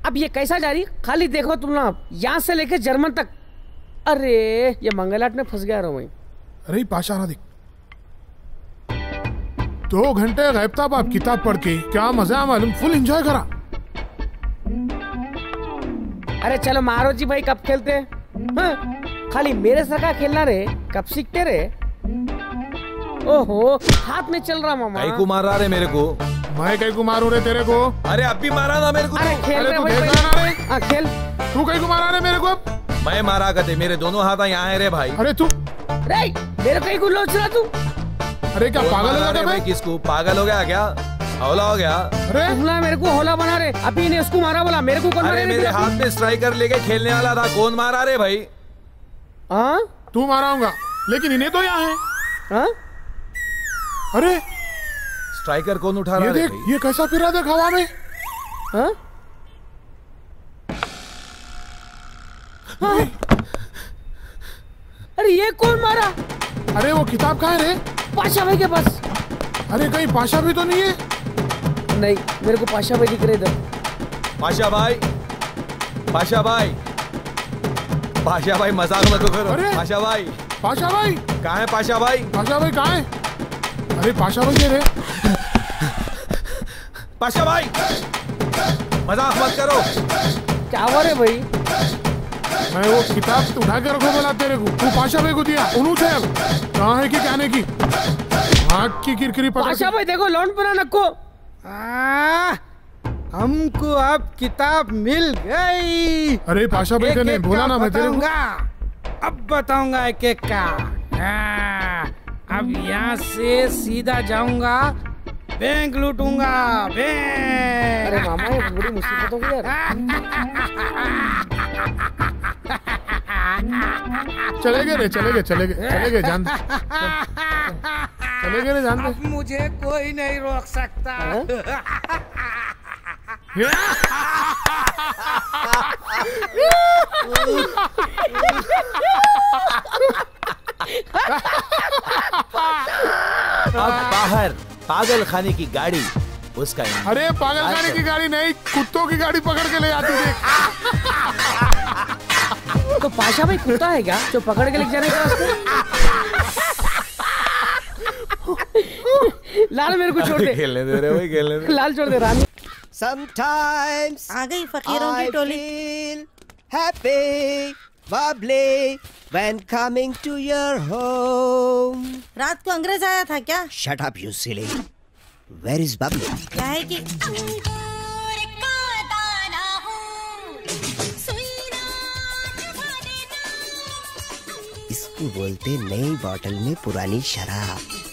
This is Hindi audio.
अब ये कैसा जा रही, खाली देखो तुम ना, यहाँ से लेके जर्मन तक। अरे ये मंगलाट में फंस गया रहा। अरे पाशा ना दिख, 2 घंटे गायब था बाप किताब पढ़ के, क्या मजा मालूम, फुल एंजॉय करा। अरे चलो मारो जी भाई, कब खेलते हैं? हाँ? खाली मेरे सका खेलना रे, कब सीखते रे? ओहो हाथ में चल रहा मामा। कई को मार रहा रे मेरे को? मैं कई को मारू रे तेरे को? अरे अब भी मारा ना मेरे को। अरे खेल अरे रे तू भाई, देख रहा ना रे? हाँ खेल। तू कई को मारा रे मेरे को? मैं मारा करते, मेरे दोनों हाथ यहाँ है रे भाई। अरे तू रे मेरे कई को लोच रहा तू? अरे क्या पागल हो गया भाई? किसको पागल हो गया क्या? हौला हो गया? अरे तुमला मेरे को हौला बना रे, अभी ने उसको मारा बोला, मेरे को कौन मारे? मेरे हाथ में स्ट्राइकर लेके खेलने वाला था, कौन मारा रे भाई? हाँ तू मारा होगा, लेकिन इन्हें तो यहाँ है। हाँ? अरे स्ट्राइकर कौन उठा रहा ये है? देख, ये कैसा फिर रहा देख हवा में। हाँ? हाँ? अरे ये कौन मारा? अरे वो किताब कहाँ है रे? पाशा भाई के पास। अरे कहीं पाशा भी तो नहीं है? नहीं मेरे को पाशा भाई दिख रहे इधर। पाशा भाई, पाशा भाई, पाशा भाई मजाक मत करो। पाशा भाई, पाशा भाई कहाँ है? पाशा भाई, पाशा भाई कहाँ है? अरे पाशा भाई ये रे। पाशा भाई मजाक मत करो। क्या हुआ रे भाई? मैं वो किताब तो उठा के रखो बोला तेरे को, तू पाशा भाई को दिया। उन्हों से कहाँ है कि क्या नहीं की आँख की किरकिरी पकड़। पाशा भाई देखो लौंड पना नको। हमको अब किताब मिल गई। अरे पाशा भाई ने बोला ना मैं तेरे को। अब बताऊंगा एक एक का। अब यहाँ से सीधा जाऊंगा, बैंक लूटूंगा, बैंक। अरे मामा ये बड़ी मुसीबत हो गई यार। चले गए रे, चले गए, चले गए, चले गए, जान दे, चले गए रे, जान दे। अब मुझे कोई नहीं रोक सकता। अब बाहर पागल खाने की गाड़ी उसका। अरे पागल खाने की गाड़ी नहीं, कुत्तों की गाड़ी पकड़ के ले आती थी। तो पाशा भाई कुत्ता है क्या जो पकड़ के लेके जाने का रास्ते? लाल मेरे को छोड़ दे। खेलने दे रहे भाई, खेलने दे। लाल छोड़ दे रानी। Sometimes आ गई फकीरों की टोली। feel happy, bubbly when coming to your home. रात को अंग्रेज आया था क्या? Shut up, you silly. Where is bubbly? क्या है कि इसको बोलते नई बोतल में पुरानी शराब।